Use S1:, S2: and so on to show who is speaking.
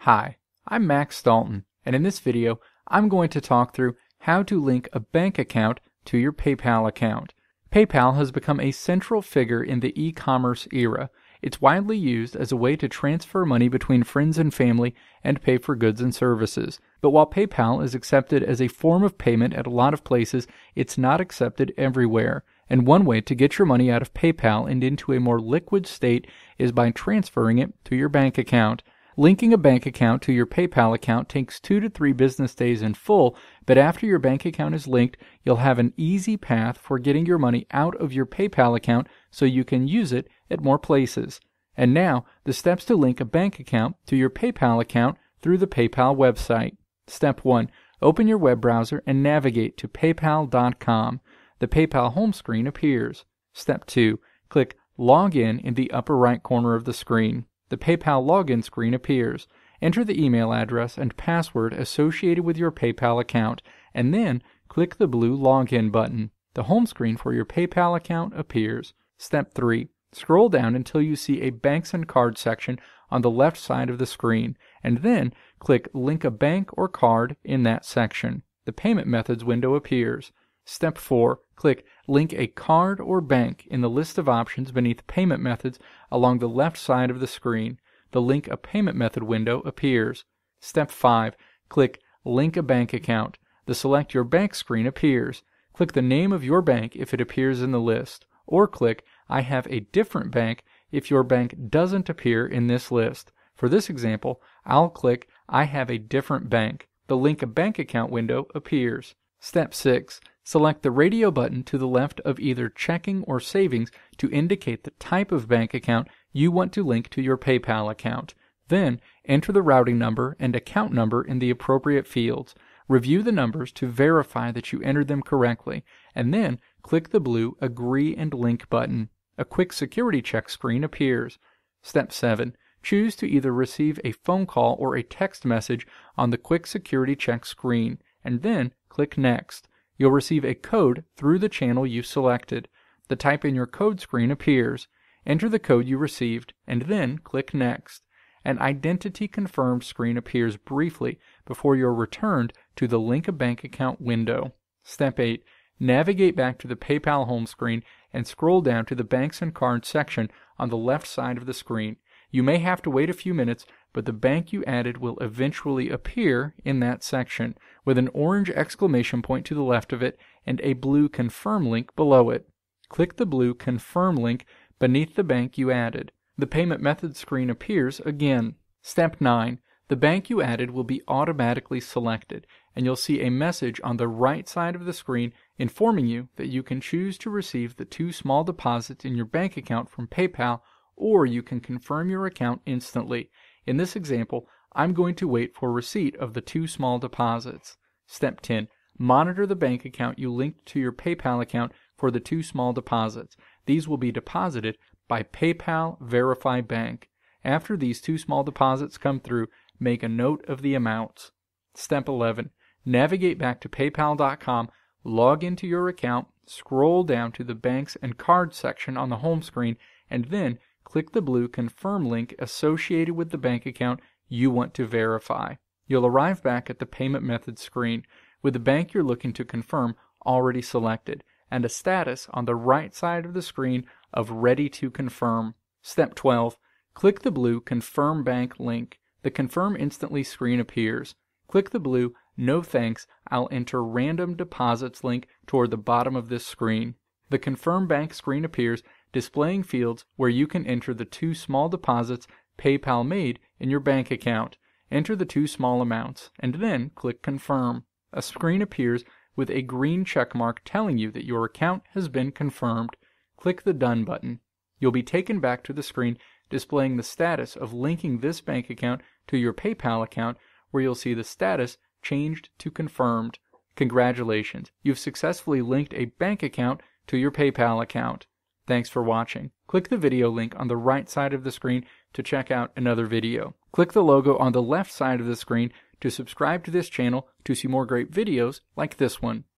S1: Hi, I'm Max Dalton, and in this video, I'm going to talk through how to link a bank account to your PayPal account. PayPal has become a central figure in the e-commerce era. It's widely used as a way to transfer money between friends and family and pay for goods and services. But while PayPal is accepted as a form of payment at a lot of places, it's not accepted everywhere. And one way to get your money out of PayPal and into a more liquid state is by transferring it to your bank account. Linking a bank account to your PayPal account takes 2 to 3 business days in full, but after your bank account is linked, you'll have an easy path for getting your money out of your PayPal account so you can use it at more places. And now, the steps to link a bank account to your PayPal account through the PayPal website. Step 1. Open your web browser and navigate to paypal.com. The PayPal home screen appears. Step 2. Click Login in the upper right corner of the screen. The PayPal login screen appears. Enter the email address and password associated with your PayPal account, and then click the blue Login button. The home screen for your PayPal account appears. Step 3. Scroll down until you see a Banks and Cards section on the left side of the screen, and then click Link a Bank or Card in that section. The Payment Methods window appears. Step 4. Click Link a Card or Bank in the list of options beneath Payment Methods along the left side of the screen. The Link a Payment Method window appears. Step 5. Click Link a Bank Account. The Select Your Bank screen appears. Click the name of your bank if it appears in the list, or click I have a different bank if your bank doesn't appear in this list. For this example, I'll click I have a different bank. The Link a Bank Account window appears. Step 6. Select the radio button to the left of either Checking or Savings to indicate the type of bank account you want to link to your PayPal account. Then, enter the routing number and account number in the appropriate fields. Review the numbers to verify that you entered them correctly, and then click the blue Agree and Link button. A quick security check screen appears. Step 7. Choose to either receive a phone call or a text message on the quick security check screen, and then click Next. You'll receive a code through the channel you selected. The Type in your code screen appears. Enter the code you received, and then click Next. An Identity Confirmed screen appears briefly before you're returned to the Link a Bank Account window. Step 8. Navigate back to the PayPal home screen and scroll down to the Banks and Cards section on the left side of the screen. You may have to wait a few minutes, but the bank you added will eventually appear in that section, with an orange exclamation point to the left of it and a blue Confirm link below it. Click the blue Confirm link beneath the bank you added. The Payment Method screen appears again. Step 9. The bank you added will be automatically selected, and you'll see a message on the right side of the screen informing you that you can choose to receive the 2 small deposits in your bank account from PayPal, or you can confirm your account instantly. In this example, I'm going to wait for receipt of the 2 small deposits. Step 10. Monitor the bank account you linked to your PayPal account for the 2 small deposits. These will be deposited by PayPal Verify Bank. After these 2 small deposits come through, make a note of the amounts. Step 11. Navigate back to paypal.com, log into your account, scroll down to the Banks and Cards section on the home screen, and then click the blue Confirm link associated with the bank account you want to verify. You'll arrive back at the Payment Method screen with the bank you're looking to confirm already selected, and a status on the right side of the screen of Ready to Confirm. Step 12. Click the blue Confirm Bank link. The Confirm Instantly screen appears. Click the blue No Thanks, I'll Enter Random Deposits link toward the bottom of this screen. The Confirm Bank screen appears, displaying fields where you can enter the 2 small deposits PayPal made in your bank account. Enter the 2 small amounts, and then click Confirm. A screen appears with a green check mark telling you that your account has been confirmed. Click the Done button. You'll be taken back to the screen displaying the status of linking this bank account to your PayPal account, where you'll see the status changed to confirmed. Congratulations, you've successfully linked a bank account to your PayPal account. Thanks for watching. Click the video link on the right side of the screen to check out another video. Click the logo on the left side of the screen to subscribe to this channel to see more great videos like this one.